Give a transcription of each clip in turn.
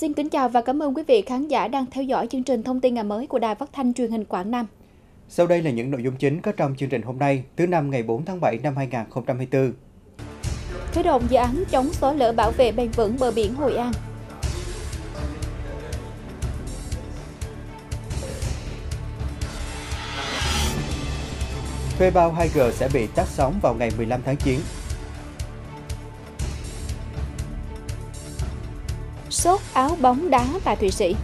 Xin kính chào và cảm ơn quý vị khán giả đang theo dõi chương trình Thông tin ngày mới của Đài Phát thanh Truyền hình Quảng Nam. Sau đây là những nội dung chính có trong chương trình hôm nay, thứ Năm ngày 4 tháng 7 năm 2024. Khởi động dự án chống xói lở bảo vệ bền vững bờ biển Hội An. Thuê bao 2G sẽ bị tắt sóng vào ngày 15 tháng 9. Sốt áo bóng đá tại Thụy Sĩ.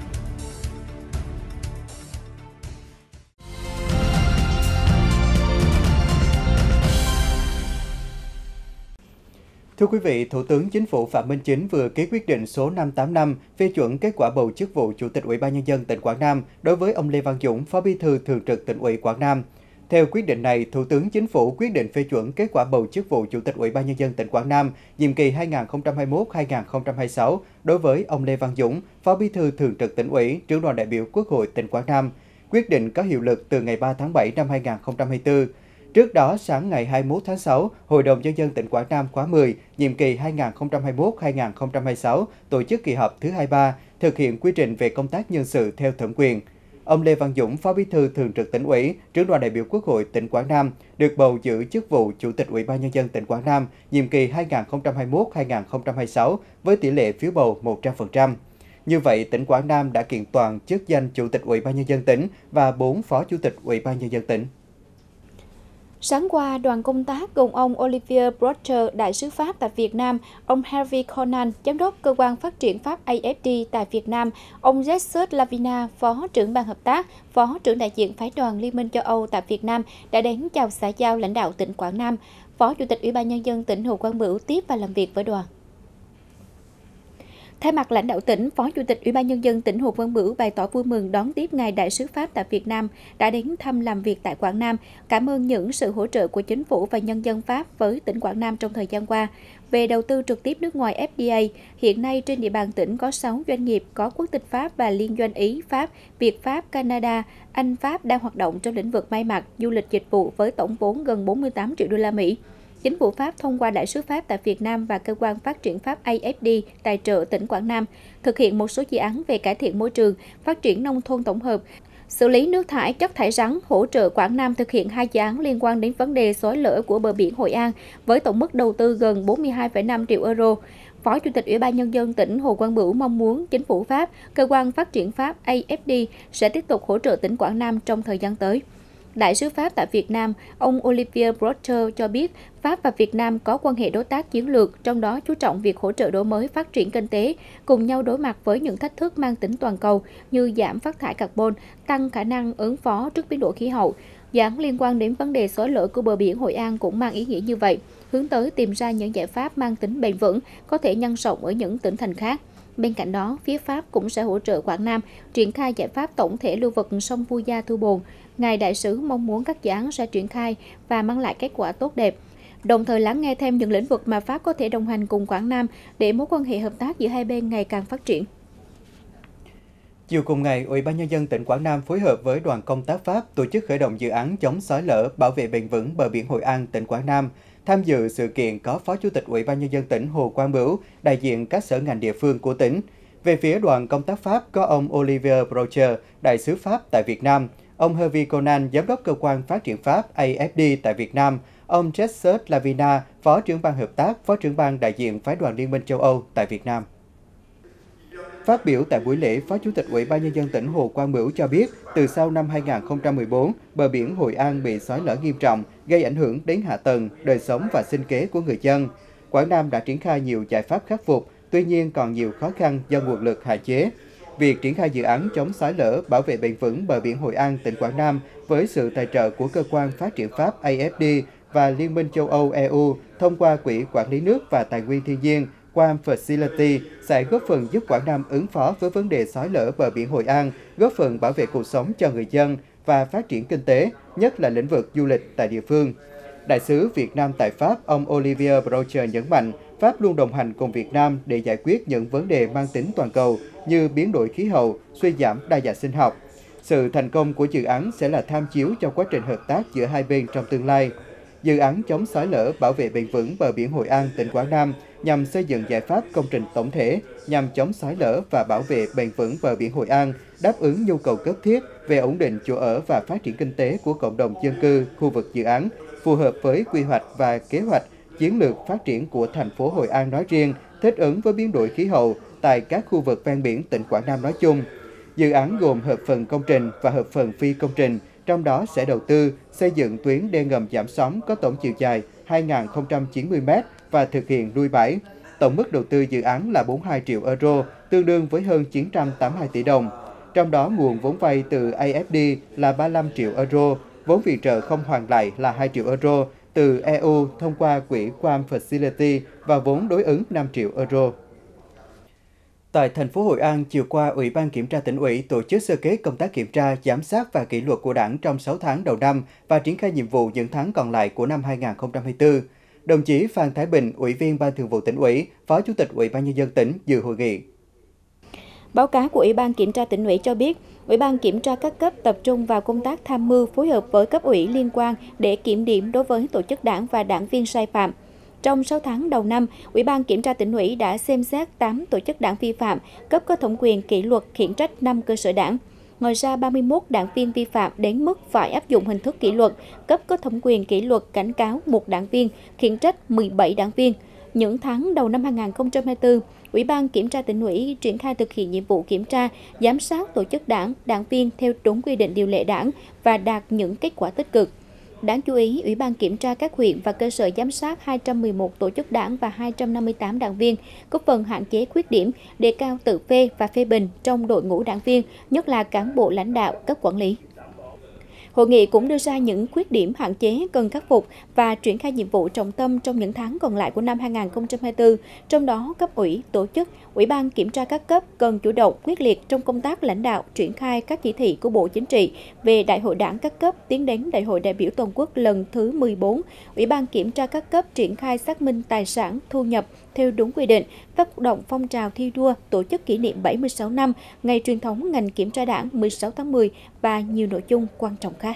Thưa quý vị, Thủ tướng Chính phủ Phạm Minh Chính vừa ký quyết định số 585 phê chuẩn kết quả bầu chức vụ Chủ tịch Ủy ban Nhân dân tỉnh Quảng Nam đối với ông Lê Văn Dũng, Phó Bí thư Thường trực Tỉnh ủy Quảng Nam. Theo quyết định này, Thủ tướng Chính phủ quyết định phê chuẩn kết quả bầu chức vụ Chủ tịch Ủy ban Nhân dân tỉnh Quảng Nam nhiệm kỳ 2021-2026 đối với ông Lê Văn Dũng, Phó Bí thư Thường trực Tỉnh ủy, Trưởng đoàn đại biểu Quốc hội tỉnh Quảng Nam. Quyết định có hiệu lực từ ngày 3 tháng 7 năm 2024. Trước đó, sáng ngày 21 tháng 6, Hội đồng Nhân dân tỉnh Quảng Nam khóa 10, nhiệm kỳ 2021-2026, tổ chức kỳ họp thứ 23, thực hiện quy trình về công tác nhân sự theo thẩm quyền. Ông Lê Văn Dũng, Phó Bí thư Thường trực Tỉnh ủy, Trưởng đoàn đại biểu Quốc hội tỉnh Quảng Nam, được bầu giữ chức vụ Chủ tịch Ủy ban Nhân dân tỉnh Quảng Nam, nhiệm kỳ 2021-2026 với tỷ lệ phiếu bầu 100%. Như vậy, tỉnh Quảng Nam đã kiện toàn chức danh Chủ tịch Ủy ban Nhân dân tỉnh và 4 Phó Chủ tịch Ủy ban Nhân dân tỉnh. Sáng qua, đoàn công tác gồm ông Olivier Brocher, đại sứ Pháp tại Việt Nam, ông Hervé Conan, giám đốc cơ quan phát triển Pháp AFD tại Việt Nam, ông Jesus Lavina, phó trưởng ban hợp tác, phó trưởng đại diện phái đoàn Liên minh châu Âu tại Việt Nam đã đến chào xã giao lãnh đạo tỉnh Quảng Nam. Phó Chủ tịch Ủy ban Nhân dân tỉnh Hồ Quang Bửu tiếp và làm việc với đoàn. Thay mặt lãnh đạo tỉnh, Phó Chủ tịch Ủy ban Nhân dân tỉnh Hồ Quang Bửu bày tỏ vui mừng đón tiếp ngài đại sứ Pháp tại Việt Nam đã đến thăm làm việc tại Quảng Nam, cảm ơn những sự hỗ trợ của chính phủ và nhân dân Pháp với tỉnh Quảng Nam trong thời gian qua. Về đầu tư trực tiếp nước ngoài FDI, hiện nay trên địa bàn tỉnh có 6 doanh nghiệp có quốc tịch Pháp và liên doanh Ý, Pháp, Việt Pháp, Canada, Anh Pháp đang hoạt động trong lĩnh vực may mặc, du lịch dịch vụ với tổng vốn gần 48 triệu đô la Mỹ. Chính phủ Pháp thông qua Đại sứ Pháp tại Việt Nam và Cơ quan Phát triển Pháp AFD tài trợ tỉnh Quảng Nam, thực hiện một số dự án về cải thiện môi trường, phát triển nông thôn tổng hợp, xử lý nước thải, chất thải rắn, hỗ trợ Quảng Nam thực hiện 2 dự án liên quan đến vấn đề xói lở của bờ biển Hội An với tổng mức đầu tư gần 42,5 triệu euro. Phó Chủ tịch Ủy ban Nhân dân tỉnh Hồ Quang Bửu mong muốn Chính phủ Pháp, Cơ quan Phát triển Pháp AFD sẽ tiếp tục hỗ trợ tỉnh Quảng Nam trong thời gian tới. Đại sứ Pháp tại Việt Nam, ông Olivier Brocher cho biết Pháp và Việt Nam có quan hệ đối tác chiến lược, trong đó chú trọng việc hỗ trợ đổi mới phát triển kinh tế, cùng nhau đối mặt với những thách thức mang tính toàn cầu như giảm phát thải carbon, tăng khả năng ứng phó trước biến đổi khí hậu. Dự án liên quan đến vấn đề xói lở của bờ biển Hội An cũng mang ý nghĩa như vậy, hướng tới tìm ra những giải pháp mang tính bền vững, có thể nhân rộng ở những tỉnh thành khác. Bên cạnh đó, phía Pháp cũng sẽ hỗ trợ Quảng Nam triển khai giải pháp tổng thể lưu vực sông Vu Gia Thu Bồn. Ngài đại sứ mong muốn các dự án sẽ triển khai và mang lại kết quả tốt đẹp, đồng thời lắng nghe thêm những lĩnh vực mà Pháp có thể đồng hành cùng Quảng Nam để mối quan hệ hợp tác giữa hai bên ngày càng phát triển. Chiều cùng ngày, Ủy ban Nhân dân tỉnh Quảng Nam phối hợp với đoàn công tác Pháp tổ chức khởi động dự án chống xói lở, bảo vệ bền vững bờ biển Hội An, tỉnh Quảng Nam. Tham dự sự kiện có Phó Chủ tịch Ủy ban Nhân dân tỉnh Hồ Quang Bửu, đại diện các sở ngành địa phương của tỉnh. Về phía đoàn công tác Pháp có ông Olivier Brocher, đại sứ Pháp tại Việt Nam, ông Hervé Conan, giám đốc cơ quan phát triển Pháp AFD tại Việt Nam, ông Jesus Lavina, phó trưởng ban hợp tác, phó trưởng ban đại diện phái đoàn Liên minh châu Âu tại Việt Nam. Phát biểu tại buổi lễ, Phó Chủ tịch Ủy ban Nhân dân tỉnh Hồ Quang Bửu cho biết, từ sau năm 2014, bờ biển Hội An bị xói lở nghiêm trọng, gây ảnh hưởng đến hạ tầng, đời sống và sinh kế của người dân. Quảng Nam đã triển khai nhiều giải pháp khắc phục, tuy nhiên còn nhiều khó khăn do nguồn lực hạn chế. Việc triển khai dự án chống xói lở, bảo vệ bền vững bờ biển Hội An, tỉnh Quảng Nam với sự tài trợ của Cơ quan Phát triển Pháp AFD và Liên minh châu Âu EU thông qua Quỹ Quản lý nước và Tài nguyên thiên nhiên Guam Facility sẽ góp phần giúp Quảng Nam ứng phó với vấn đề xói lở bờ biển Hội An, góp phần bảo vệ cuộc sống cho người dân và phát triển kinh tế, nhất là lĩnh vực du lịch tại địa phương. Đại sứ Việt Nam tại Pháp, ông Olivier Brocher nhấn mạnh, Pháp luôn đồng hành cùng Việt Nam để giải quyết những vấn đề mang tính toàn cầu như biến đổi khí hậu, suy giảm đa dạng sinh học. Sự thành công của dự án sẽ là tham chiếu cho quá trình hợp tác giữa hai bên trong tương lai. dự án chống xói lở bảo vệ bền vững bờ biển Hội An, tỉnh Quảng Nam nhằm xây dựng giải pháp công trình tổng thể nhằm chống xói lở và bảo vệ bền vững bờ biển Hội An, đáp ứng nhu cầu cấp thiết về ổn định chỗ ở và phát triển kinh tế của cộng đồng dân cư khu vực dự án, phù hợp với quy hoạch và kế hoạch chiến lược phát triển của thành phố Hội An nói riêng, thích ứng với biến đổi khí hậu tại các khu vực ven biển tỉnh Quảng Nam nói chung. Dự án gồm hợp phần công trình và hợp phần phi công trình, trong đó sẽ đầu tư xây dựng tuyến đê ngầm giảm sóng có tổng chiều dài 2.090 m và thực hiện nuôi bãi. Tổng mức đầu tư dự án là 42 triệu euro, tương đương với hơn 982 tỷ đồng. Trong đó nguồn vốn vay từ AFD là 35 triệu euro, vốn viện trợ không hoàn lại là 2 triệu euro, từ EU thông qua quỹ Guam Facility và vốn đối ứng 5 triệu euro. Tại thành phố Hội An, chiều qua, Ủy ban Kiểm tra Tỉnh ủy tổ chức sơ kết công tác kiểm tra, giám sát và kỷ luật của Đảng trong 6 tháng đầu năm và triển khai nhiệm vụ những tháng còn lại của năm 2024. Đồng chí Phan Thái Bình, Ủy viên Ban Thường vụ Tỉnh ủy, Phó Chủ tịch Ủy ban Nhân dân tỉnh dự hội nghị. Báo cáo của Ủy ban Kiểm tra Tỉnh ủy cho biết, Ủy ban Kiểm tra các cấp tập trung vào công tác tham mưu phối hợp với cấp ủy liên quan để kiểm điểm đối với tổ chức đảng và đảng viên sai phạm. Trong 6 tháng đầu năm, Ủy ban Kiểm tra Tỉnh ủy đã xem xét 8 tổ chức đảng vi phạm, cấp có thẩm quyền kỷ luật khiển trách 5 cơ sở đảng. Ngoài ra, 31 đảng viên vi phạm đến mức phải áp dụng hình thức kỷ luật, cấp có thẩm quyền kỷ luật cảnh cáo 1 đảng viên, khiển trách 17 đảng viên. Những tháng đầu năm 2024, Ủy ban Kiểm tra Tỉnh ủy triển khai thực hiện nhiệm vụ kiểm tra, giám sát tổ chức đảng, đảng viên theo đúng quy định điều lệ đảng và đạt những kết quả tích cực. Đáng chú ý, Ủy ban Kiểm tra các huyện và cơ sở giám sát 211 tổ chức đảng và 258 đảng viên, có phần hạn chế khuyết điểm, đề cao tự phê và phê bình trong đội ngũ đảng viên, nhất là cán bộ lãnh đạo, cấp quản lý. Hội nghị cũng đưa ra những khuyết điểm hạn chế cần khắc phục và triển khai nhiệm vụ trọng tâm trong những tháng còn lại của năm 2024, trong đó cấp ủy, tổ chức, Ủy ban Kiểm tra các cấp cần chủ động quyết liệt trong công tác lãnh đạo, triển khai các chỉ thị của Bộ Chính trị về Đại hội Đảng các cấp tiến đến Đại hội đại biểu toàn quốc lần thứ 14. Ủy ban Kiểm tra các cấp triển khai xác minh tài sản, thu nhập theo đúng quy định, phát động phong trào thi đua, tổ chức kỷ niệm 76 năm ngày truyền thống ngành kiểm tra Đảng 16 tháng 10 và nhiều nội dung quan trọng khác.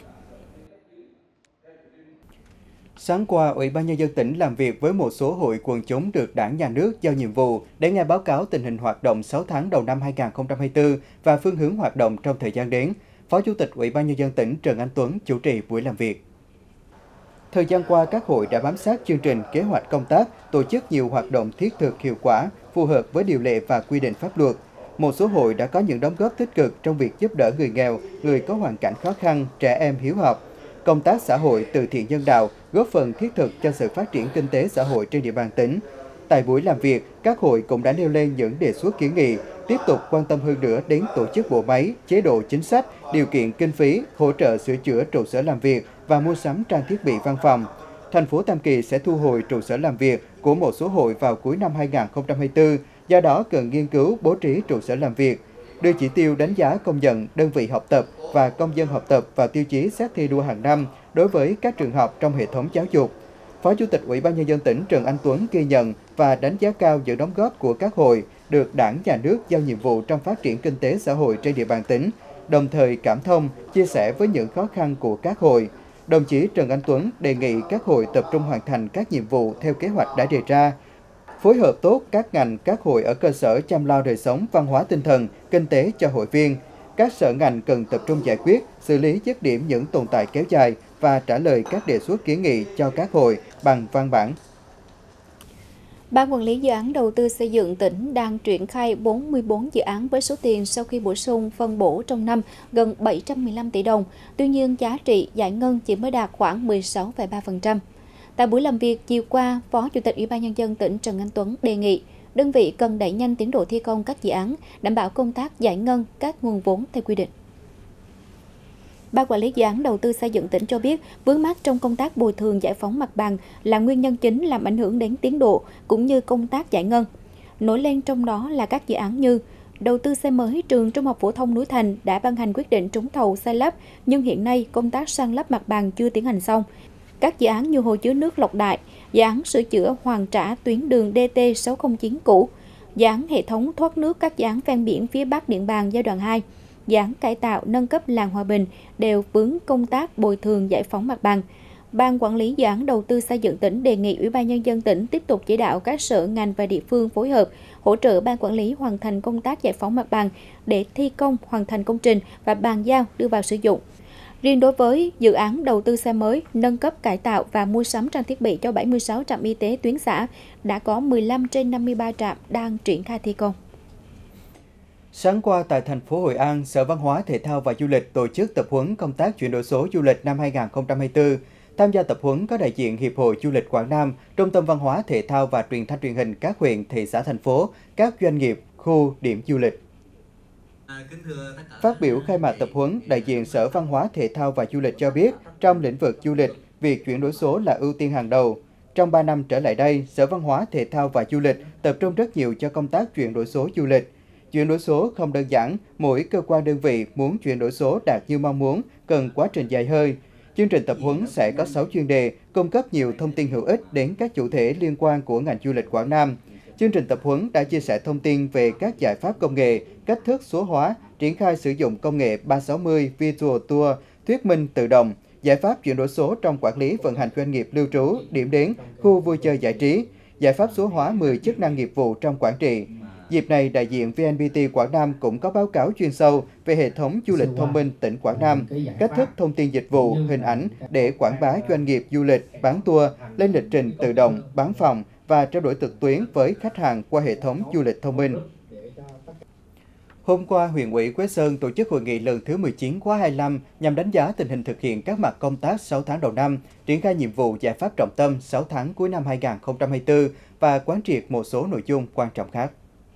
Sáng qua, Ủy ban Nhân dân tỉnh làm việc với một số hội quần chúng được Đảng, Nhà nước giao nhiệm vụ để nghe báo cáo tình hình hoạt động 6 tháng đầu năm 2024 và phương hướng hoạt động trong thời gian đến. Phó Chủ tịch Ủy ban Nhân dân tỉnh Trần Anh Tuấn chủ trì buổi làm việc. Thời gian qua, các hội đã bám sát chương trình, kế hoạch công tác, tổ chức nhiều hoạt động thiết thực hiệu quả, phù hợp với điều lệ và quy định pháp luật. Một số hội đã có những đóng góp tích cực trong việc giúp đỡ người nghèo, người có hoàn cảnh khó khăn, trẻ em hiếu học. Công tác xã hội từ thiện nhân đạo góp phần thiết thực cho sự phát triển kinh tế xã hội trên địa bàn tỉnh. Tại buổi làm việc, các hội cũng đã nêu lên những đề xuất kiến nghị, tiếp tục quan tâm hơn nữa đến tổ chức bộ máy, chế độ chính sách, điều kiện kinh phí, hỗ trợ sửa chữa trụ sở làm việc và mua sắm trang thiết bị văn phòng. Thành phố Tam Kỳ sẽ thu hồi trụ sở làm việc của một số hội vào cuối năm 2024, do đó cần nghiên cứu bố trí trụ sở làm việc, đưa chỉ tiêu đánh giá công nhận đơn vị học tập và công dân học tập vào tiêu chí xét thi đua hàng năm đối với các trường học trong hệ thống giáo dục. Phó Chủ tịch Ủy ban Nhân dân tỉnh Trần Anh Tuấn ghi nhận và đánh giá cao những đóng góp của các hội được Đảng, Nhà nước giao nhiệm vụ trong phát triển kinh tế xã hội trên địa bàn tỉnh, đồng thời cảm thông, chia sẻ với những khó khăn của các hội. Đồng chí Trần Anh Tuấn đề nghị các hội tập trung hoàn thành các nhiệm vụ theo kế hoạch đã đề ra, phối hợp tốt các ngành, các hội ở cơ sở chăm lo đời sống, văn hóa tinh thần, kinh tế cho hội viên. Các sở ngành cần tập trung giải quyết, xử lý dứt điểm những tồn tại kéo dài và trả lời các đề xuất kiến nghị cho các hội bằng văn bản. Ban quản lý dự án đầu tư xây dựng tỉnh đang triển khai 44 dự án với số tiền sau khi bổ sung phân bổ trong năm gần 715 tỷ đồng. Tuy nhiên, giá trị giải ngân chỉ mới đạt khoảng 16,3%. Tại buổi làm việc chiều qua, Phó Chủ tịch Ủy ban Nhân dân tỉnh Trần Anh Tuấn đề nghị đơn vị cần đẩy nhanh tiến độ thi công các dự án, đảm bảo công tác giải ngân các nguồn vốn theo quy định. Ban quản lý dự án đầu tư xây dựng tỉnh cho biết, vướng mắc trong công tác bồi thường giải phóng mặt bằng là nguyên nhân chính làm ảnh hưởng đến tiến độ cũng như công tác giải ngân. Nổi lên trong đó là các dự án như đầu tư xây mới trường Trung học phổ thông Núi Thành đã ban hành quyết định trúng thầu xây lắp, nhưng hiện nay công tác san lấp mặt bằng chưa tiến hành xong. Các dự án như hồ chứa nước Lộc Đại, dự án sửa chữa hoàn trả tuyến đường DT609 cũ, dự án hệ thống thoát nước các dự án ven biển phía Bắc Điện Bàn giai đoạn 2, dự án cải tạo nâng cấp làng Hòa Bình đều vướng công tác bồi thường giải phóng mặt bằng. Ban Quản lý Dự án Đầu tư xây dựng tỉnh đề nghị Ủy ban Nhân dân tỉnh tiếp tục chỉ đạo các sở ngành và địa phương phối hợp, hỗ trợ Ban Quản lý hoàn thành công tác giải phóng mặt bằng để thi công hoàn thành công trình và bàn giao đưa vào sử dụng. Riêng đối với dự án đầu tư xe mới, nâng cấp cải tạo và mua sắm trang thiết bị cho 76 trạm y tế tuyến xã, đã có 15 trên 53 trạm đang triển khai thi công. Sáng qua tại thành phố Hội An, Sở Văn hóa, Thể thao và Du lịch tổ chức tập huấn công tác chuyển đổi số du lịch năm 2024. Tham gia tập huấn có đại diện Hiệp hội Du lịch Quảng Nam, Trung tâm Văn hóa, Thể thao và Truyền thanh truyền hình các huyện, thị xã, thành phố, các doanh nghiệp, khu, điểm du lịch. Phát biểu khai mạc tập huấn, đại diện Sở Văn hóa, Thể thao và Du lịch cho biết, trong lĩnh vực du lịch, việc chuyển đổi số là ưu tiên hàng đầu. Trong 3 năm trở lại đây, Sở Văn hóa, Thể thao và Du lịch tập trung rất nhiều cho công tác chuyển đổi số du lịch. Chuyển đổi số không đơn giản, mỗi cơ quan đơn vị muốn chuyển đổi số đạt như mong muốn, cần quá trình dài hơi. Chương trình tập huấn sẽ có 6 chuyên đề, cung cấp nhiều thông tin hữu ích đến các chủ thể liên quan của ngành du lịch Quảng Nam. Chương trình tập huấn đã chia sẻ thông tin về các giải pháp công nghệ, cách thức số hóa, triển khai sử dụng công nghệ 360 Virtual Tour, thuyết minh tự động, giải pháp chuyển đổi số trong quản lý vận hành doanh nghiệp lưu trú, điểm đến, khu vui chơi giải trí, giải pháp số hóa 10 chức năng nghiệp vụ trong quản trị. Dịp này, đại diện VNPT Quảng Nam cũng có báo cáo chuyên sâu về hệ thống du lịch thông minh tỉnh Quảng Nam, cách thức thông tin dịch vụ, hình ảnh để quảng bá doanh nghiệp du lịch, bán tour, lên lịch trình tự động, bán phòng và trao đổi trực tuyến với khách hàng qua hệ thống du lịch thông minh. Hôm qua, huyện ủy Quế Sơn tổ chức hội nghị lần thứ 19 khóa 25 nhằm đánh giá tình hình thực hiện các mặt công tác 6 tháng đầu năm, triển khai nhiệm vụ giải pháp trọng tâm 6 tháng cuối năm 2024 và quán triệt một số nội dung quan trọng khác.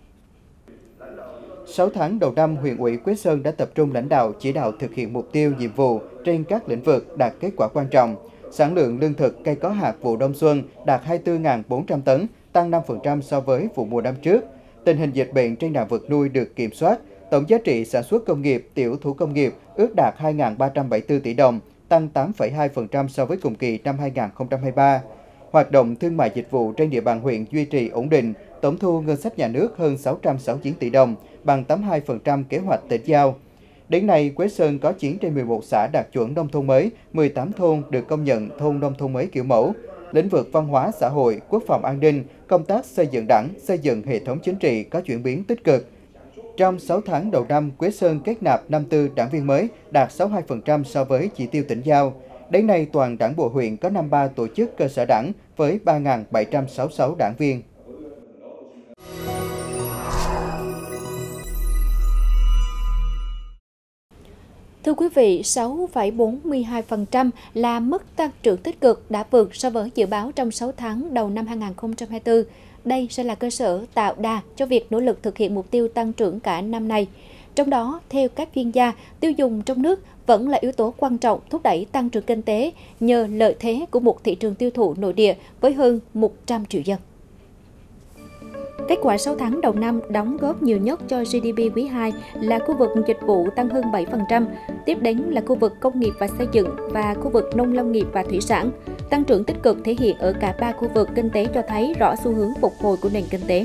6 tháng đầu năm, huyện ủy Quế Sơn đã tập trung lãnh đạo chỉ đạo thực hiện mục tiêu, nhiệm vụ trên các lĩnh vực đạt kết quả quan trọng. Sản lượng lương thực cây có hạt vụ đông xuân đạt 24.400 tấn, tăng 5% so với vụ mùa năm trước. Tình hình dịch bệnh trên đàn vật nuôi được kiểm soát. Tổng giá trị sản xuất công nghiệp, tiểu thủ công nghiệp ước đạt 2.374 tỷ đồng, tăng 8,2% so với cùng kỳ năm 2023. Hoạt động thương mại dịch vụ trên địa bàn huyện duy trì ổn định, tổng thu ngân sách nhà nước hơn 669 tỷ đồng, bằng 82% kế hoạch tỉnh giao. Đến nay, Quế Sơn có 9 trên 11 xã đạt chuẩn nông thôn mới, 18 thôn được công nhận thôn nông thôn mới kiểu mẫu. Lĩnh vực văn hóa, xã hội, quốc phòng an ninh, công tác xây dựng đảng, xây dựng hệ thống chính trị có chuyển biến tích cực. Trong 6 tháng đầu năm, Quế Sơn kết nạp 54 đảng viên mới, đạt 62% so với chỉ tiêu tỉnh giao. Đến nay, toàn đảng bộ huyện có 53 tổ chức cơ sở đảng với 3.766 đảng viên. Thưa quý vị, 6,42% là mức tăng trưởng tích cực đã vượt so với dự báo trong 6 tháng đầu năm 2024. Đây sẽ là cơ sở tạo đà cho việc nỗ lực thực hiện mục tiêu tăng trưởng cả năm nay. Trong đó, theo các chuyên gia, tiêu dùng trong nước vẫn là yếu tố quan trọng thúc đẩy tăng trưởng kinh tế nhờ lợi thế của một thị trường tiêu thụ nội địa với hơn 100 triệu dân. Kết quả 6 tháng đầu năm đóng góp nhiều nhất cho GDP quý 2 là khu vực dịch vụ tăng hơn 7%, tiếp đến là khu vực công nghiệp và xây dựng và khu vực nông lâm nghiệp và thủy sản. Tăng trưởng tích cực thể hiện ở cả ba khu vực kinh tế cho thấy rõ xu hướng phục hồi của nền kinh tế.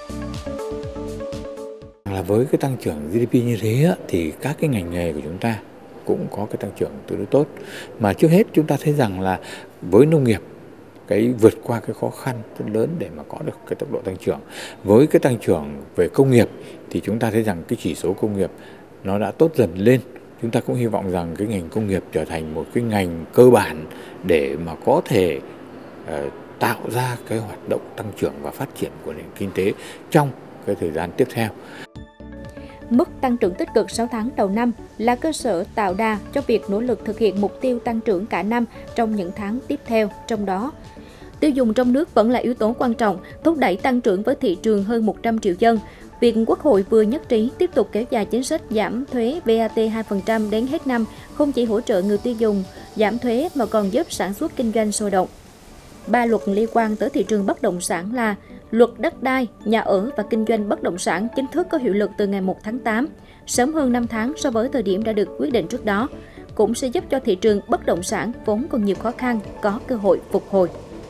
Là với cái tăng trưởng GDP như thế thì các cái ngành nghề của chúng ta cũng có cái tăng trưởng tương đối tốt. Mà trước hết chúng ta thấy rằng là với nông nghiệp, cái vượt qua cái khó khăn rất lớn để mà có được cái tốc độ tăng trưởng. Với cái tăng trưởng về công nghiệp thì chúng ta thấy rằng cái chỉ số công nghiệp nó đã tốt dần lên. Chúng ta cũng hy vọng rằng cái ngành công nghiệp trở thành một cái ngành cơ bản để mà có thể tạo ra cái hoạt động tăng trưởng và phát triển của nền kinh tế trong cái thời gian tiếp theo. Mức tăng trưởng tích cực 6 tháng đầu năm là cơ sở tạo đà cho việc nỗ lực thực hiện mục tiêu tăng trưởng cả năm trong những tháng tiếp theo. Trong đó, tiêu dùng trong nước vẫn là yếu tố quan trọng, thúc đẩy tăng trưởng với thị trường hơn 100 triệu dân. Việc Quốc hội vừa nhất trí tiếp tục kéo dài chính sách giảm thuế VAT 2% đến hết năm không chỉ hỗ trợ người tiêu dùng giảm thuế mà còn giúp sản xuất kinh doanh sôi động. 3 luật liên quan tới thị trường bất động sản là Luật đất đai, nhà ở và kinh doanh bất động sản chính thức có hiệu lực từ ngày 1 tháng 8, sớm hơn 5 tháng so với thời điểm đã được quyết định trước đó, cũng sẽ giúp cho thị trường bất động sản vốn còn nhiều khó khăn có cơ hội phục hồi.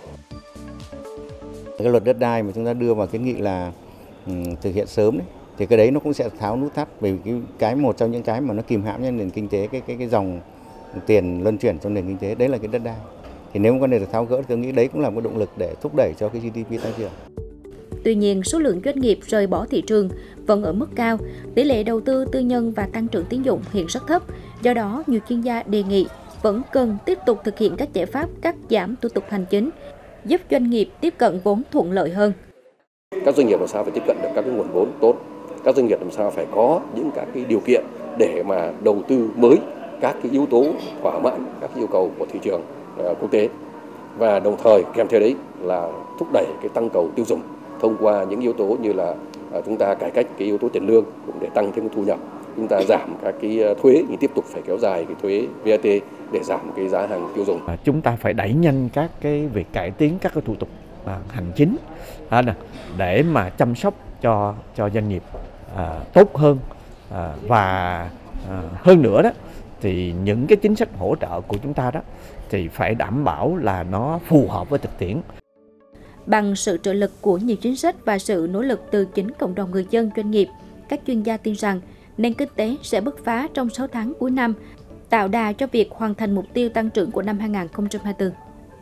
Cái luật đất đai mà chúng ta đưa vào kiến nghị là thực hiện sớm đấy, thì cái đấy nó cũng sẽ tháo nút thắt, bởi vì cái một trong những cái mà nó kìm hãm cho nền kinh tế cái dòng tiền luân chuyển trong nền kinh tế đấy là cái đất đai. Thì nếu vấn đề được tháo gỡ thì tôi nghĩ đấy cũng là một động lực để thúc đẩy cho cái GDP tăng trưởng. Tuy nhiên, số lượng doanh nghiệp rời bỏ thị trường vẫn ở mức cao, tỷ lệ đầu tư tư nhân và tăng trưởng tín dụng hiện rất thấp. Do đó, nhiều chuyên gia đề nghị vẫn cần tiếp tục thực hiện các giải pháp cắt giảm thủ tục hành chính, giúp doanh nghiệp tiếp cận vốn thuận lợi hơn. Các doanh nghiệp làm sao phải tiếp cận được các cái nguồn vốn tốt, các doanh nghiệp làm sao phải có những các cái điều kiện để mà đầu tư mới, các cái yếu tố thỏa mãn các yêu cầu của thị trường quốc tế, và đồng thời kèm theo đấy là thúc đẩy cái tăng cầu tiêu dùng thông qua những yếu tố như là chúng ta cải cách cái yếu tố tiền lương cũng để tăng thêm cái thu nhập, chúng ta giảm các cái thuế nhưng tiếp tục phải kéo dài cái thuế VAT để giảm cái giá hàng tiêu dùng. Chúng ta phải đẩy nhanh các cái việc cải tiến các cái thủ tục hành chính để mà chăm sóc cho doanh nghiệp tốt hơn, và hơn nữa đó thì những cái chính sách hỗ trợ của chúng ta đó thì phải đảm bảo là nó phù hợp với thực tiễn. Bằng sự trợ lực của nhiều chính sách và sự nỗ lực từ chính cộng đồng người dân doanh nghiệp, các chuyên gia tin rằng nền kinh tế sẽ bứt phá trong 6 tháng cuối năm, tạo đà cho việc hoàn thành mục tiêu tăng trưởng của năm 2024.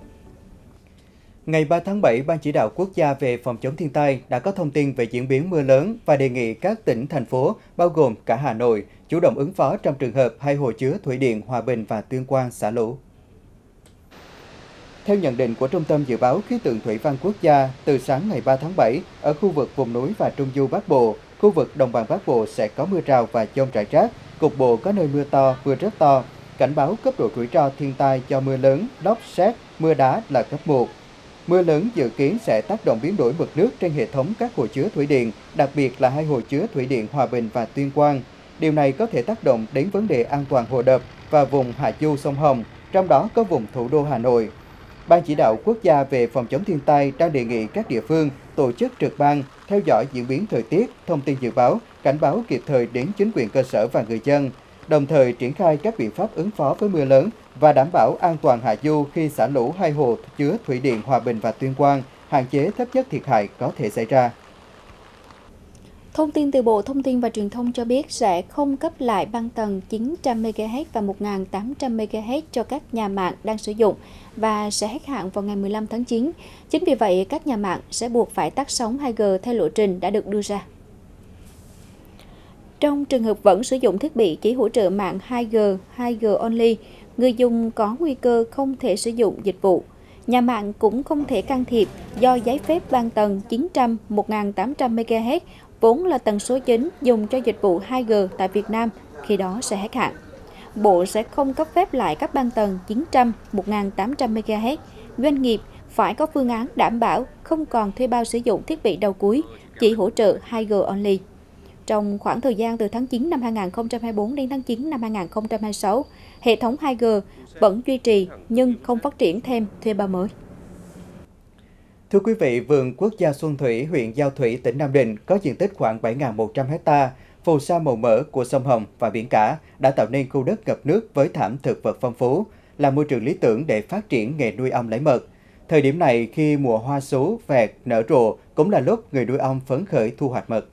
Ngày 3 tháng 7, Ban Chỉ đạo Quốc gia về phòng chống thiên tai đã có thông tin về diễn biến mưa lớn và đề nghị các tỉnh, thành phố, bao gồm cả Hà Nội, chủ động ứng phó trong trường hợp hai hồ chứa thủy điện Hòa Bình và Tuyên Quang xả lũ. Theo nhận định của Trung tâm Dự báo Khí tượng Thủy văn Quốc gia, từ sáng ngày 3 tháng 7, ở khu vực vùng núi và Trung du Bắc Bộ, khu vực Đồng bằng Bắc Bộ sẽ có mưa rào và dông rải rác, cục bộ có nơi mưa to, mưa rất to. Cảnh báo cấp độ rủi ro thiên tai do mưa lớn, lốc, sét, mưa đá là cấp 1. Mưa lớn dự kiến sẽ tác động biến đổi mực nước trên hệ thống các hồ chứa thủy điện, đặc biệt là hai hồ chứa thủy điện Hòa Bình và Tuyên Quang. Điều này có thể tác động đến vấn đề an toàn hồ đập và vùng hạ du sông Hồng, trong đó có vùng thủ đô Hà Nội. Ban Chỉ đạo Quốc gia về phòng chống thiên tai đang đề nghị các địa phương tổ chức trực ban, theo dõi diễn biến thời tiết, thông tin dự báo, cảnh báo kịp thời đến chính quyền cơ sở và người dân, đồng thời triển khai các biện pháp ứng phó với mưa lớn và đảm bảo an toàn hạ du khi xả lũ hai hồ chứa thủy điện Hòa Bình và Tuyên Quang, hạn chế thấp nhất thiệt hại có thể xảy ra. Thông tin từ Bộ Thông tin và Truyền thông cho biết sẽ không cấp lại băng tần 900 MHz và 1.800 MHz cho các nhà mạng đang sử dụng và sẽ hết hạn vào ngày 15 tháng 9. Chính vì vậy, các nhà mạng sẽ buộc phải tắt sóng 2G theo lộ trình đã được đưa ra. Trong trường hợp vẫn sử dụng thiết bị chỉ hỗ trợ mạng 2G, 2G only, người dùng có nguy cơ không thể sử dụng dịch vụ. Nhà mạng cũng không thể can thiệp do giấy phép băng tần 900, 1.800 MHz vốn là tần số chính dùng cho dịch vụ 2G tại Việt Nam, khi đó sẽ hết hạn. Bộ sẽ không cấp phép lại các băng tần 900, 1.800 MHz. Doanh nghiệp phải có phương án đảm bảo không còn thuê bao sử dụng thiết bị đầu cuối, chỉ hỗ trợ 2G only. Trong khoảng thời gian từ tháng 9 năm 2024 đến tháng 9 năm 2026, hệ thống 2G vẫn duy trì nhưng không phát triển thêm thuê bao mới. Thưa quý vị, Vườn Quốc gia Xuân Thủy, huyện Giao Thủy, tỉnh Nam Định có diện tích khoảng 7.100 ha, phù sa màu mỡ của sông Hồng và biển cả đã tạo nên khu đất ngập nước với thảm thực vật phong phú, là môi trường lý tưởng để phát triển nghề nuôi ong lấy mật. Thời điểm này, khi mùa hoa sú, vẹt nở rộ, cũng là lúc người nuôi ong phấn khởi thu hoạch mật.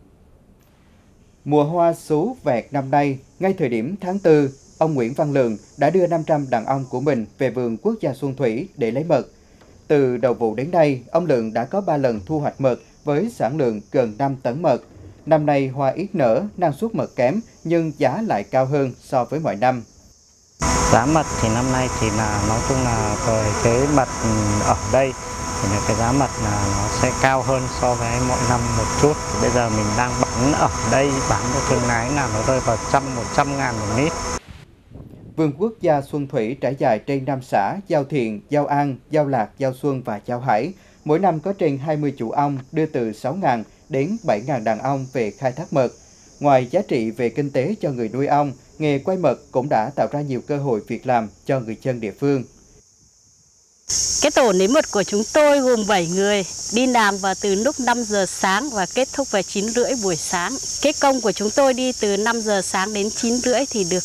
Mùa hoa sú vẹt năm nay, ngay thời điểm tháng 4, ông Nguyễn Văn Lượng đã đưa 500 đàn ong của mình về Vườn Quốc gia Xuân Thủy để lấy mật. Từ đầu vụ đến nay, ông Lượng đã có 3 lần thu hoạch mật với sản lượng gần 5 tấn mật. Năm nay hoa ít nở, năng suất mật kém nhưng giá lại cao hơn so với mọi năm. Giá mật thì năm nay thì là nói chung là cái mật ở đây thì là cái giá mật là nó sẽ cao hơn so với mọi năm một chút. Bây giờ mình đang bán ở đây, bán cho thương lái là nó rơi vào 100 ngàn một lít. Vườn Quốc gia Xuân Thủy trải dài trên 5 xã Giao Thiện, Giao An, Giao Lạc, Giao Xuân và Giao Hải. Mỗi năm có trên 20 chủ ong đưa từ 6.000 đến 7.000 đàn ong về khai thác mật. Ngoài giá trị về kinh tế cho người nuôi ong, nghề quay mật cũng đã tạo ra nhiều cơ hội việc làm cho người dân địa phương. Cái tổ lấy mật của chúng tôi gồm 7 người, đi làm vào từ lúc 5 giờ sáng và kết thúc vào 9 rưỡi buổi sáng. Cái công của chúng tôi đi từ 5 giờ sáng đến 9 rưỡi thì được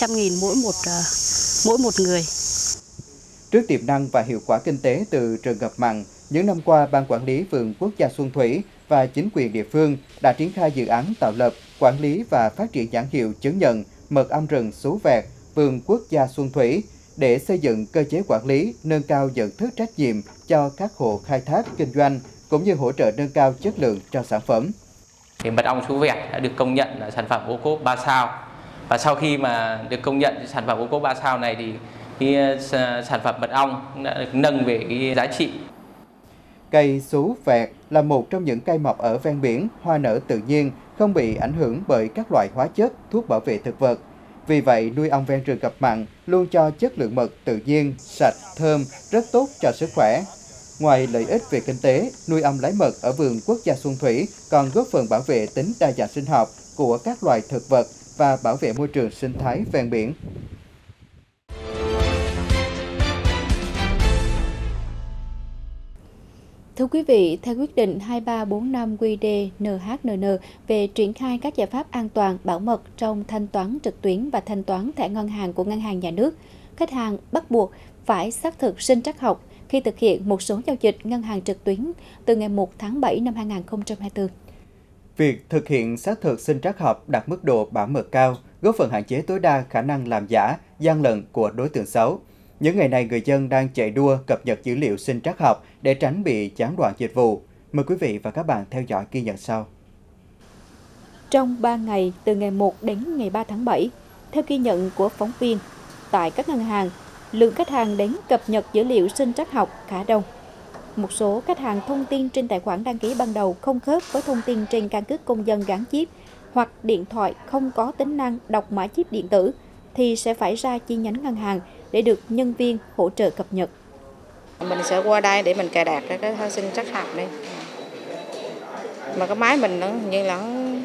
300.000 mỗi một người. Trước tiềm năng và hiệu quả kinh tế từ rừng ngập mặn, những năm qua, Ban Quản lý Vườn Quốc gia Xuân Thủy và chính quyền địa phương đã triển khai dự án tạo lập, quản lý và phát triển nhãn hiệu chứng nhận mật ong rừng sú vẹt Vườn Quốc gia Xuân Thủy. để xây dựng cơ chế quản lý, nâng cao nhận thức trách nhiệm cho các hộ khai thác kinh doanh, cũng như hỗ trợ nâng cao chất lượng cho sản phẩm. Thì mật ong Sú Vẹt đã được công nhận là sản phẩm ô cốp 3 sao. Và sau khi mà được công nhận sản phẩm ô cốp 3 sao này thì sản phẩm mật ong đã được nâng về cái giá trị. Cây Sú Vẹt là một trong những cây mọc ở ven biển, hoa nở tự nhiên, không bị ảnh hưởng bởi các loại hóa chất, thuốc bảo vệ thực vật. Vì vậy, nuôi ong ven rừng ngập mặn luôn cho chất lượng mật tự nhiên, sạch, thơm, rất tốt cho sức khỏe. Ngoài lợi ích về kinh tế, nuôi ong lấy mật ở vườn quốc gia Xuân Thủy còn góp phần bảo vệ tính đa dạng sinh học của các loài thực vật và bảo vệ môi trường sinh thái ven biển. Thưa quý vị, theo quyết định 2345 QĐ-NHNN về triển khai các giải pháp an toàn, bảo mật trong thanh toán trực tuyến và thanh toán thẻ ngân hàng của Ngân hàng Nhà nước, khách hàng bắt buộc phải xác thực sinh trắc học khi thực hiện một số giao dịch ngân hàng trực tuyến từ ngày 1 tháng 7 năm 2024. Việc thực hiện xác thực sinh trắc học đạt mức độ bảo mật cao, góp phần hạn chế tối đa khả năng làm giả, gian lận của đối tượng xấu. Những ngày này, người dân đang chạy đua cập nhật dữ liệu sinh trắc học để tránh bị gián đoạn dịch vụ. Mời quý vị và các bạn theo dõi ghi nhận sau. Trong 3 ngày, từ ngày 1 đến ngày 3 tháng 7, theo ghi nhận của phóng viên, tại các ngân hàng, lượng khách hàng đến cập nhật dữ liệu sinh trắc học khá đông. Một số khách hàng thông tin trên tài khoản đăng ký ban đầu không khớp với thông tin trên căn cước công dân gắn chip, hoặc điện thoại không có tính năng đọc mã chip điện tử, thì sẽ phải ra chi nhánh ngân hàng để được nhân viên hỗ trợ cập nhật. Mình sẽ qua đây để mình cài đặt cái sinh trắc học đây. Mà cái máy mình nó như là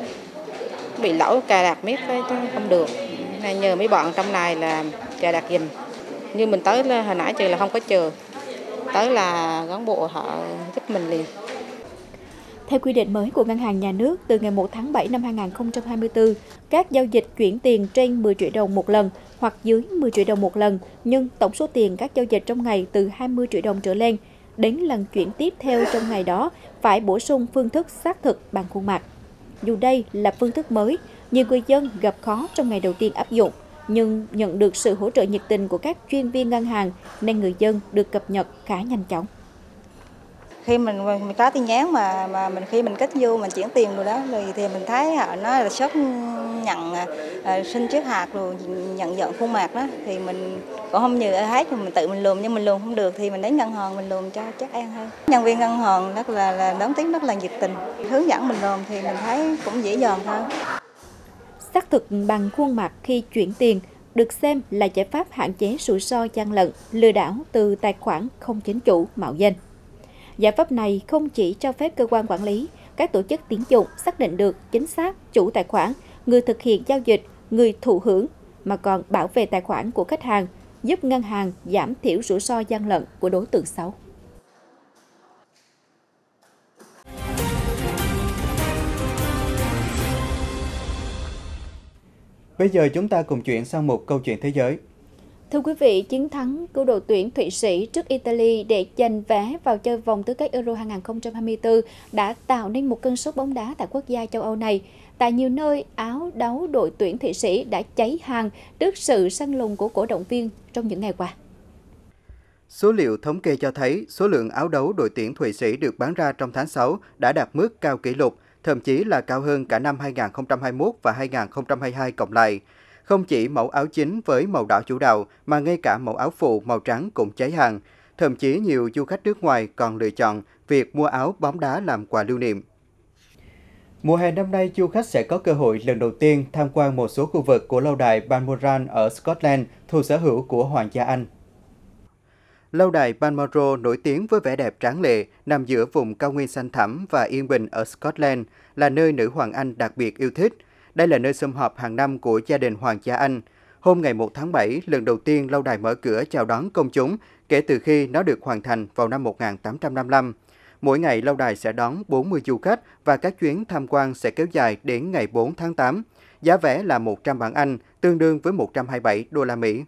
bị lỗi cài đặt miết không được. Nên nhờ mấy bọn trong này là cài đặt giùm. Như mình tới là, hồi nãy chờ là không có chờ. Tới là cán bộ họ giúp mình liền. Theo quy định mới của Ngân hàng Nhà nước, từ ngày 1 tháng 7 năm 2024, các giao dịch chuyển tiền trên 10 triệu đồng một lần hoặc dưới 10 triệu đồng một lần, nhưng tổng số tiền các giao dịch trong ngày từ 20 triệu đồng trở lên, đến lần chuyển tiếp theo trong ngày đó phải bổ sung phương thức xác thực bằng khuôn mặt. Dù đây là phương thức mới, nhiều người dân gặp khó trong ngày đầu tiên áp dụng, nhưng nhận được sự hỗ trợ nhiệt tình của các chuyên viên ngân hàng nên người dân được cập nhật khá nhanh chóng. Khi mình có tin nhắn mà khi mình kết vô mình chuyển tiền rồi đó thì mình thấy họ nói là shop nhận sinh trắc hạt rồi nhận dạng khuôn mặt đó thì mình cũng không như hết, mình tự mình lùm, nhưng mình lùm không được thì mình đến ngân hàng mình lùm cho chắc ăn hơn. Nhân viên ngân hàng rất là đón tiếng, rất là nhiệt tình, hướng dẫn mình lùm thì mình thấy cũng dễ dàng hơn. Xác thực bằng khuôn mặt khi chuyển tiền được xem là giải pháp hạn chế rủi ro gian lận, lừa đảo từ tài khoản không chính chủ, mạo danh. Giải pháp này không chỉ cho phép cơ quan quản lý, các tổ chức tín dụng xác định được chính xác chủ tài khoản, người thực hiện giao dịch, người thụ hưởng, mà còn bảo vệ tài khoản của khách hàng, giúp ngân hàng giảm thiểu rủi ro gian lận của đối tượng xấu. Bây giờ chúng ta cùng chuyển sang một câu chuyện thế giới. Thưa quý vị, chiến thắng của đội tuyển Thụy Sĩ trước Italy để giành vé vào chơi vòng tứ kết Euro 2024 đã tạo nên một cơn sốt bóng đá tại quốc gia châu Âu này. Tại nhiều nơi, áo đấu đội tuyển Thụy Sĩ đã cháy hàng trước sự săn lùng của cổ động viên trong những ngày qua. Số liệu thống kê cho thấy số lượng áo đấu đội tuyển Thụy Sĩ được bán ra trong tháng 6 đã đạt mức cao kỷ lục, thậm chí là cao hơn cả năm 2021 và 2022 cộng lại. Không chỉ mẫu áo chính với màu đỏ chủ đạo, mà ngay cả mẫu áo phụ màu trắng cũng cháy hàng. Thậm chí nhiều du khách nước ngoài còn lựa chọn việc mua áo bóng đá làm quà lưu niệm. Mùa hè năm nay, du khách sẽ có cơ hội lần đầu tiên tham quan một số khu vực của lâu đài Balmoral ở Scotland, thuộc sở hữu của Hoàng gia Anh. Lâu đài Balmoral nổi tiếng với vẻ đẹp tráng lệ, nằm giữa vùng cao nguyên xanh thẳm và yên bình ở Scotland, là nơi nữ hoàng Anh đặc biệt yêu thích. Đây là nơi sum họp hàng năm của gia đình Hoàng gia Anh. Hôm ngày 1 tháng 7, lần đầu tiên lâu đài mở cửa chào đón công chúng kể từ khi nó được hoàn thành vào năm 1855. Mỗi ngày lâu đài sẽ đón 40 du khách và các chuyến tham quan sẽ kéo dài đến ngày 4 tháng 8. Giá vé là 100 bảng Anh, tương đương với 127 đô la Mỹ.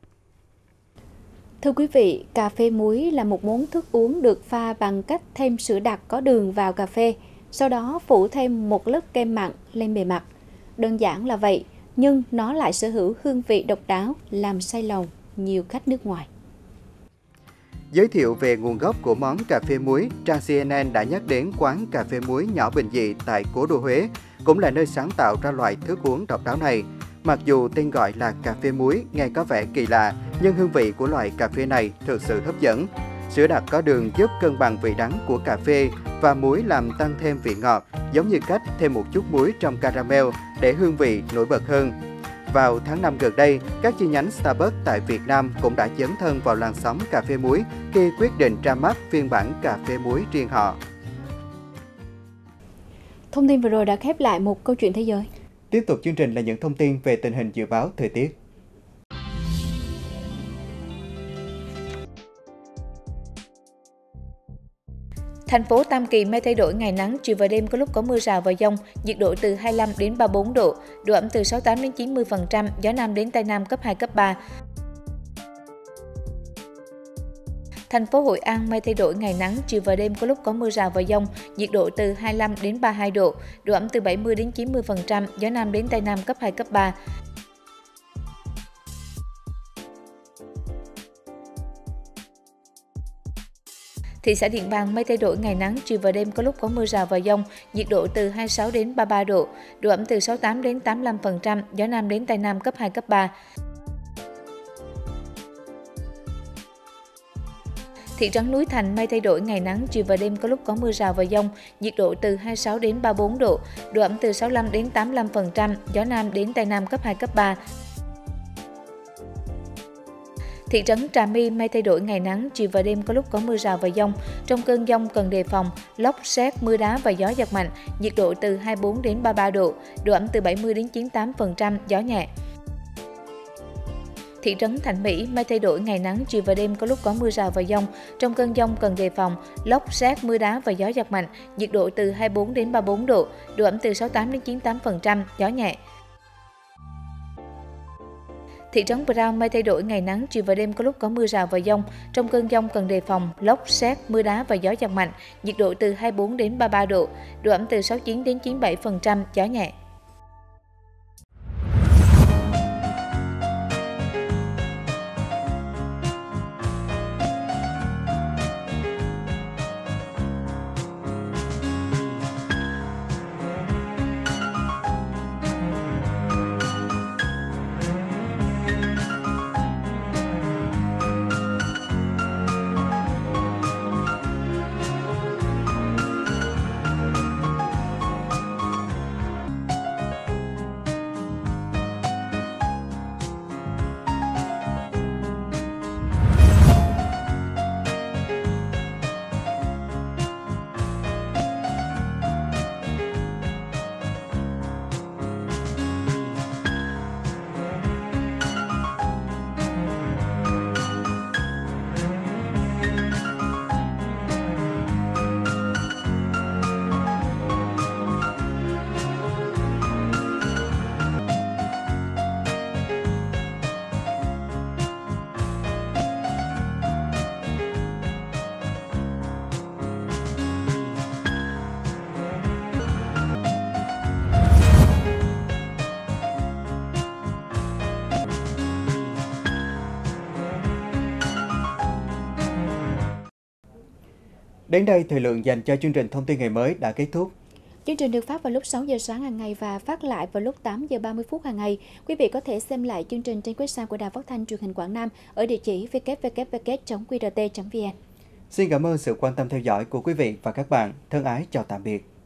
Thưa quý vị, cà phê muối là một món thức uống được pha bằng cách thêm sữa đặc có đường vào cà phê, sau đó phủ thêm một lớp kem mặn lên bề mặt. Đơn giản là vậy, nhưng nó lại sở hữu hương vị độc đáo, làm say lòng nhiều khách nước ngoài. Giới thiệu về nguồn gốc của món cà phê muối, trang CNN đã nhắc đến quán cà phê muối nhỏ bình dị tại cố đô Huế, cũng là nơi sáng tạo ra loại thức uống độc đáo này. Mặc dù tên gọi là cà phê muối nghe có vẻ kỳ lạ, nhưng hương vị của loại cà phê này thực sự hấp dẫn. Sữa đặc có đường giúp cân bằng vị đắng của cà phê và muối làm tăng thêm vị ngọt, giống như cách thêm một chút muối trong caramel để hương vị nổi bật hơn. Vào tháng 5 gần đây, các chi nhánh Starbucks tại Việt Nam cũng đã dấn thân vào làn sóng cà phê muối khi quyết định ra mắt phiên bản cà phê muối riêng họ. Thông tin vừa rồi đã khép lại một câu chuyện thế giới. Tiếp tục chương trình là những thông tin về tình hình dự báo thời tiết. Thành phố Tam Kỳ mây thay đổi, ngày nắng, chiều và đêm có lúc có mưa rào và dông, nhiệt độ từ 25 đến 34 độ, độ ẩm từ 68 đến 90%, gió Nam đến Tây Nam cấp 2, cấp 3. Thành phố Hội An mây thay đổi, ngày nắng, chiều và đêm có lúc có mưa rào và dông, nhiệt độ từ 25 đến 32 độ, độ ẩm từ 70 đến 90%, gió Nam đến Tây Nam cấp 2, cấp 3. Thị xã Điện Bàn mây thay đổi, ngày nắng, chiều và đêm có lúc có mưa rào và dông, nhiệt độ từ 26 đến 33 độ, độ ẩm từ 68 đến 85%, gió Nam đến Tây Nam cấp 2, cấp 3. Thị trấn Núi Thành mây thay đổi, ngày nắng, chiều và đêm có lúc có mưa rào và dông, nhiệt độ từ 26 đến 34 độ, độ ẩm từ 65 đến 85%, gió Nam đến Tây Nam cấp 2, cấp 3. Thị trấn Trà My mây thay đổi, ngày nắng, chiều và đêm có lúc có mưa rào và dông. Trong cơn dông cần đề phòng lốc, sét, mưa đá và gió giật mạnh, nhiệt độ từ 24 đến 33 độ, độ ẩm từ 70 đến 98%, gió nhẹ. Thị trấn Thạnh Mỹ mây thay đổi, ngày nắng, chiều và đêm có lúc có mưa rào và dông. Trong cơn dông cần đề phòng lốc, sét, mưa đá và gió giật mạnh, nhiệt độ từ 24 đến 34 độ, độ ẩm từ 68 đến 98%, gió nhẹ. Thị trấn Brown mây thay đổi, ngày nắng, chiều và đêm có lúc có mưa rào và dông. Trong cơn dông cần đề phòng lốc, sét, mưa đá và gió giật mạnh, nhiệt độ từ 24 đến 33 độ, độ ẩm từ 69 đến 97%, gió nhẹ. Đến đây, thời lượng dành cho chương trình Thông tin ngày mới đã kết thúc. Chương trình được phát vào lúc 6 giờ sáng hàng ngày và phát lại vào lúc 8 giờ 30 phút hàng ngày. Quý vị có thể xem lại chương trình trên website của Đài Phát thanh Truyền hình Quảng Nam ở địa chỉ www.qrt.vn. Xin cảm ơn sự quan tâm theo dõi của quý vị và các bạn. Thân ái chào tạm biệt.